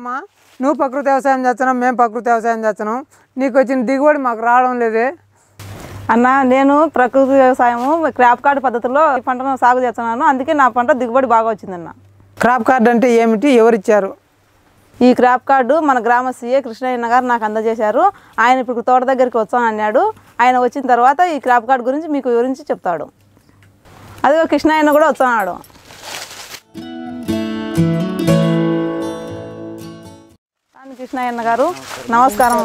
అమ్మా నువ్వు ప్రకృతి వ్యవసాయం చేస్తున్నావు, మేము ప్రకృతి వ్యవసాయం చేస్తున్నాం, నీకు వచ్చిన దిగుబడి మాకు రావడం లేదే అన్న. నేను ప్రకృతి వ్యవసాయము క్రాప్ కార్డ్ పద్ధతిలో ఈ పంటను సాగు చేస్తున్నాను, అందుకే నా పంట దిగుబడి బాగా వచ్చిందన్న. క్రాప్ కార్డ్ అంటే ఏమిటి, ఎవరిచ్చారు? ఈ క్రాప్ కార్డు మన గ్రామ సీఏ కృష్ణయ్య గారు నాకు అందజేశారు. ఆయన ఇప్పుడు తోట దగ్గరికి వచ్చానన్నాడు. ఆయన వచ్చిన తర్వాత ఈ క్రాప్ కార్డు గురించి మీకు వివరించి చెప్తాడు. అదిగో కృష్ణయ్య కూడా వచ్చాడు. కృష్ణయ్య గారు నమస్కారం.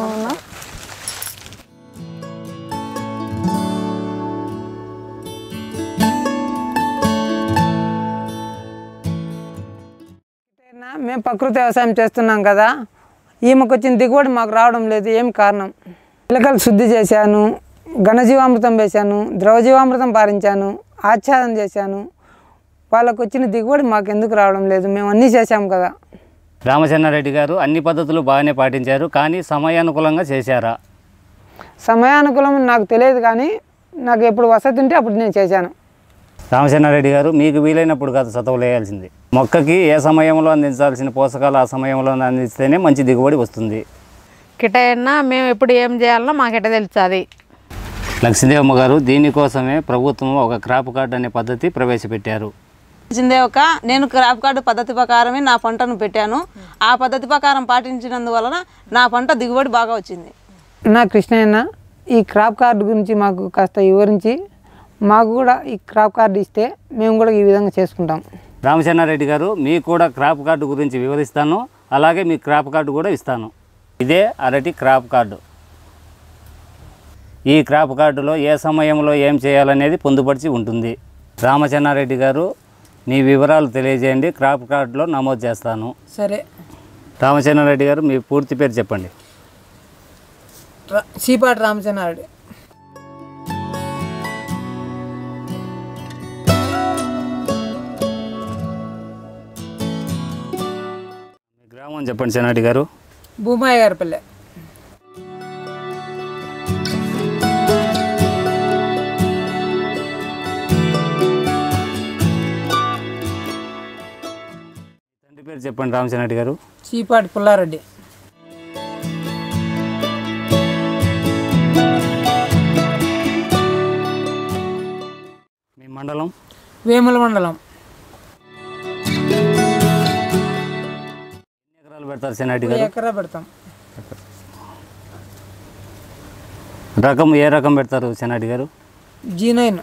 మేము ప్రకృతి వ్యవసాయం చేస్తున్నాం కదా, ఈమెకు వచ్చిన దిగుబడి మాకు రావడం లేదు, ఏం కారణం? పిలకలు శుద్ధి చేశాను, ఘనజీవామృతం వేశాను, ద్రవజీవామృతం పారించాను, ఆచ్ఛాదన చేశాను, వాళ్ళకు వచ్చిన దిగుబడి మాకు ఎందుకు రావడం లేదు? మేము అన్నీ చేశాం కదా. రామచంద్రారెడ్డి గారు అన్ని పద్ధతులు బాగానే పాటించారు, కానీ సమయానుకూలంగా చేశారా? సమయానుకూలం నాకు తెలియదు, కానీ నాకు ఎప్పుడు వసతి ఉంటే అప్పుడు నేను చేశాను. రామచంద్రారెడ్డి గారు మీకు వీలైనప్పుడు కాదు సతవులు వేయాల్సింది. మొక్కకి ఏ సమయంలో అందించాల్సిన పోషకాలు ఆ సమయంలో అందిస్తేనే మంచి దిగుబడి వస్తుంది. కిటైనా మేము ఎప్పుడు ఏం చేయాలన్నా మాకెట తెలుస్తుంది. లక్ష్మీదేవమ్మ గారు దీనికోసమే ప్రభుత్వం ఒక క్రాప్ కార్డ్ అనే పద్ధతి ప్రవేశపెట్టారు. నేను క్రాప్ కార్డు పద్ధతి ప్రకారమే నా పంటను పెట్టాను. ఆ పద్ధతి ప్రకారం పాటించినందువలన నా పంట దిగుబడి బాగా వచ్చింది. నా కృష్ణయ్య, ఈ క్రాప్ కార్డు గురించి మాకు కాస్త వివరించి మాకు కూడా ఈ క్రాప్ కార్డు ఇస్తే మేము కూడా ఈ విధంగా చేసుకుంటాం. రామచంద్రారెడ్డి గారు మీకు కూడా క్రాప్ కార్డు గురించి వివరిస్తాను, అలాగే మీ క్రాప్ కార్డు కూడా ఇస్తాను. ఇదే అరటి క్రాప్ కార్డు. ఈ క్రాప్ కార్డులో ఏ సమయంలో ఏం చేయాలనేది పొందుపరిచి ఉంటుంది. రామచంద్రారెడ్డి గారు మీ వివరాలు తెలియజేయండి, క్రాప్ కార్డులో నమోదు చేస్తాను. సరే. రామచంద్రారెడ్డి గారు మీ పూర్తి పేరు చెప్పండి. చీపాటి రామచంద్రారెడ్డి. మీ గ్రామం చెప్పండి చెన్నారెడ్డి గారు. భూమాయ గారి పల్లె. తండ్రి పేరు చెప్పండి రామచంద్రారెడ్డి గారు. చీపాటి పుల్లారెడ్డి. మీ మండలం? వేముల మండలం. ఎన్ని ఎకరాలు పెడతారు చెన్నారెడ్డి గారు? ఎకరా పెడతాం. రకం ఏ రకం పెడతారు చెన్నారెడ్డి గారు? G9.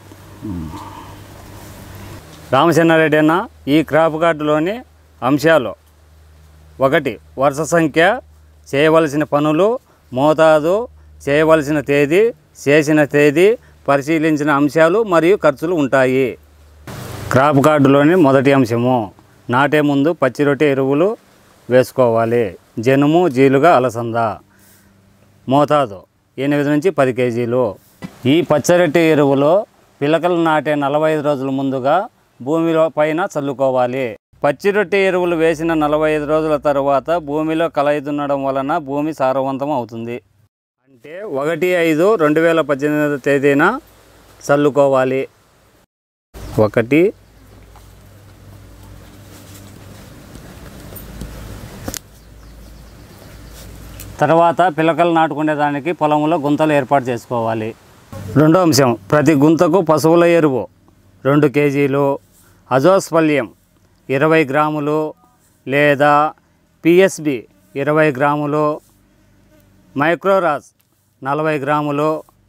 రామచంద్రారెడ్డి అన్న, ఈ క్రాప్ కార్డులోని అంశాలు: 1. వరుస సంఖ్య, చేయవలసిన పనులు, మోతాదు, చేయవలసిన తేదీ, చేసిన తేదీ, పరిశీలించిన అంశాలు మరియు ఖర్చులు ఉంటాయి. క్రాప్ కార్డులోని మొదటి అంశము: నాటే ముందు పచ్చి రొట్టె ఎరువులు వేసుకోవాలి. జనుము, జీలుగా, అలసంద. మోతాదు 8 నుంచి 10 కేజీలు. ఈ పచ్చరొట్టె ఎరువులు పిలకలు నాటే 45 రోజుల ముందుగా భూమిలో పైన చల్లుకోవాలి. పచ్చి రొట్టె ఎరువులు వేసిన 45 రోజుల తర్వాత భూమిలో కలయి దున్నడం వలన భూమి సారవంతం అవుతుంది. అంటే 1/5/2018 తేదీన చల్లుకోవాలి. 1 తర్వాత పిలకలు నాటుకునే దానికి పొలంలో గుంతలు ఏర్పాటు చేసుకోవాలి. 2వ అంశం: ప్రతి గుంతకు పశువుల ఎరువు 2 కేజీలు, అజోస్పల్యం 20 గ్రాములు లేదా పిఎస్బి 20 గ్రాములు, మైక్రోరాజ్ 40 గ్రాములు,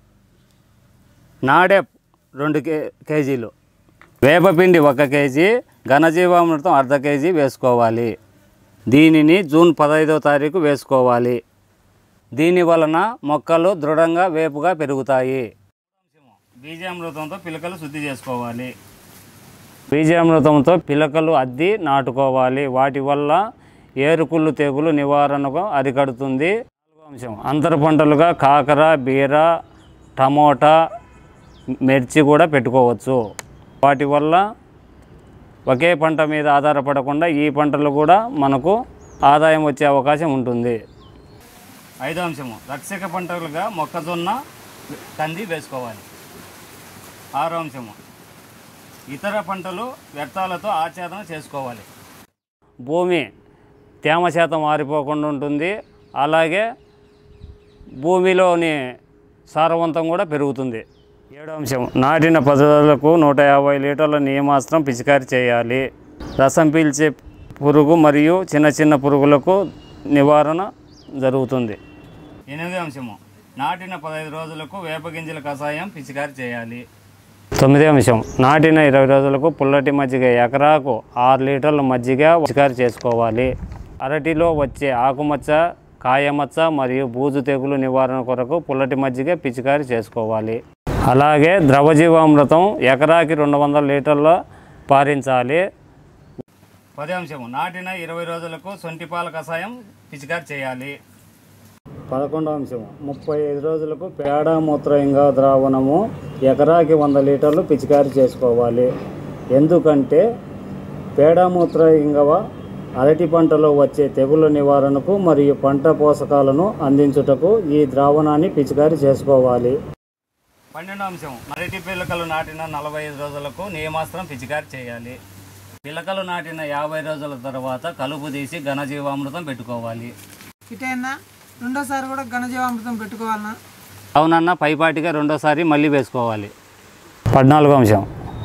నాడెప్ 2 కేజీలు, వేపపిండి 1 కేజీ, ఘనజీవామృతం అర్ధ కేజీ వేసుకోవాలి. దీనిని జూన్ 15వ తారీఖు వేసుకోవాలి. దీని వలన మొక్కలు దృఢంగా వేపుగా పెరుగుతాయి. బీజామృతంతో పిలకలు శుద్ధి చేసుకోవాలి. బీజామృతంతో పిలకలు అద్ది నాటుకోవాలి. వాటి వల్ల ఏరుకుళ్ళు తెగులు నివారణకు అరికడుతుంది. 4వ అంశం: అంతర పంటలుగా కాకర, బీర, టమోటా, మిర్చి కూడా పెట్టుకోవచ్చు. వాటి వల్ల ఒకే పంట మీద ఆధారపడకుండా ఈ పంటలు కూడా మనకు ఆదాయం వచ్చే అవకాశం ఉంటుంది. 5వ అంశము: రక్షక పంటలుగా మొక్కజొన్న, కంది వేసుకోవాలి. 6వ అంశము: ఇతర పంటలు వ్యర్థాలతో ఆచ్ఛాదన చేసుకోవాలి. భూమి తేమ శాతం ఆరిపోకుండా ఉంటుంది. అలాగే భూమిలోని సారవంతం కూడా పెరుగుతుంది. 7వ అంశం, నాటిన 10 రోజులకు 150 లీటర్ల నీమాస్త్రం పిచికారీ చేయాలి. రసం పీల్చే పురుగు మరియు చిన్న చిన్న పురుగులకు నివారణ జరుగుతుంది. 8వ అంశము, నాటిన 15 రోజులకు వేపగింజల కషాయం పిచికారీ చేయాలి. 9వ అంశం, నాటిన 20 రోజులకు పుల్లటి మజ్జిగ ఎకరాకు 6 లీటర్ల మజ్జిగ పిచికారీ చేసుకోవాలి. అరటిలో వచ్చే ఆకుమచ్చ, కాయమచ్చ మరియు బూజు తెగులు నివారణ కొరకు పుల్లటి మజ్జిగ పిచికారీ చేసుకోవాలి. అలాగే ద్రవజీవామృతం ఎకరాకి 200 లీటర్ల పారించాలి. 10వ అంశము, నాటిన 20 రోజులకు సొంటిపాల కషాయం పిచికారీ చేయాలి. 11వ అంశము, 35 రోజులకు పేడ మూత్ర ఇంగా ద్రావణము ఎకరాకి 100 లీటర్లు పిచికారీ చేసుకోవాలి. ఎందుకంటే పేడ మూత్ర ఇంగవ అరటి పంటలో వచ్చే తెగుళ్ళ నివారణకు మరియు పంట పోషకాలను అందించుటకు ఈ ద్రావణాన్ని పిచికారీ చేసుకోవాలి. 12వ అంశం, అరటి పిల్లకలు నాటిన 45 రోజులకు నీమాస్త్రం పిచికారీ చేయాలి. పిల్లకలు నాటిన 50 రోజుల తర్వాత కలుపు తీసి ఘనజీవామృతం పెట్టుకోవాలి. ఇటైనా రెండోసారి కూడా ఘనజీవామృతం పెట్టుకోవాలన్నా? అవునన్న, పైపాటిగా రెండోసారి మళ్ళీ వేసుకోవాలి. 14వ అంశం,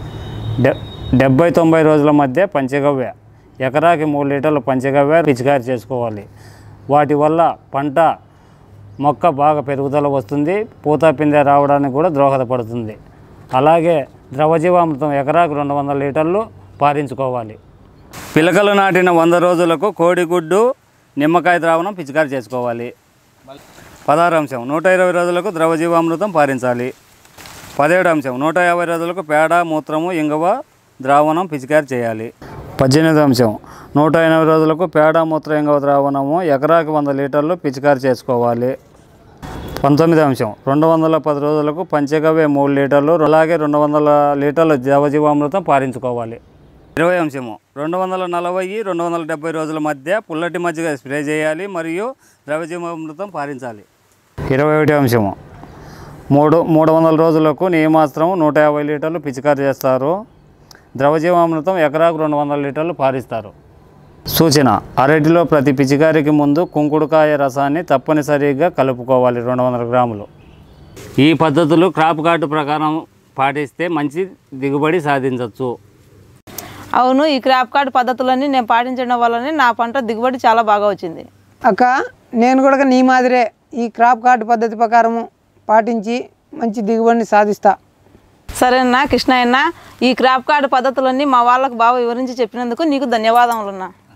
70-90 రోజుల మధ్య పంచగవ్య ఎకరాకి 3 లీటర్ల పంచగవ్య పిచికారీ చేసుకోవాలి. వాటి వల్ల పంట మొక్క బాగా పెరుగుదల వస్తుంది, పూత పిందె రావడానికి కూడా దోహదపడుతుంది. అలాగే ద్రవజీవామృతం ఎకరాకు 200 లీటర్లు పారించుకోవాలి. పిలకలు నాటిన 100 రోజులకు కోడిగుడ్డు నిమ్మకాయ ద్రావణం పిచికారీ చేసుకోవాలి. 16వ అంశం, 120 రోజులకు ద్రవజీవామృతం పారించాలి. 17వ అంశం, 150 రోజులకు పేడ మూత్రము ఇంగువ ద్రావణం పిచికారీ చేయాలి. 18వ అంశం, 180 రోజులకు పేడ మూత్ర ఇంగువ ద్రావణము ఎకరాకి 100 లీటర్లు పిచికారీ చేసుకోవాలి. 19వ అంశం, 210 రోజులకు పంచగవ్య 3 లీటర్లు అలాగే 200 లీటర్ల ద్రవజీవామృతం పారించుకోవాలి. 20వ అంశము, 240-270 రోజుల మధ్య పుల్లటి మజ్జిగ స్ప్రే చేయాలి మరియు ద్రవజీవామృతం పారించాలి. 21వ అంశము, 300 రోజులకు నీమాస్త్రం 150 లీటర్లు పిచికారీ చేస్తారు. ద్రవజీవామృతం ఎకరాకు 200 లీటర్లు పారిస్తారు. సూచన, అరటిలో ప్రతి పిచికారికి ముందు కుంకుడుకాయ రసాన్ని తప్పనిసరిగా కలుపుకోవాలి 200 గ్రాములు. ఈ పద్ధతులు క్రాప్ కార్డు ప్రకారం పాటిస్తే మంచి దిగుబడి సాధించవచ్చు. అవును, ఈ క్రాప్ కార్డ్ పద్ధతులన్నీ నేను పాటించడం వల్లనే నా పంట దిగుబడి చాలా బాగా వచ్చింది. అక్క, నేను కూడా నీ మాదిరే ఈ క్రాప్ కార్డు పద్ధతి ప్రకారము పాటించి మంచి దిగుబడిని సాధిస్తా. సరేనా కృష్ణయ్యన్న, ఈ క్రాప్ కార్డ్ పద్ధతులన్నీ మా వాళ్ళకు బాగా వివరించి చెప్పినందుకు నీకు ధన్యవాదములున్నా.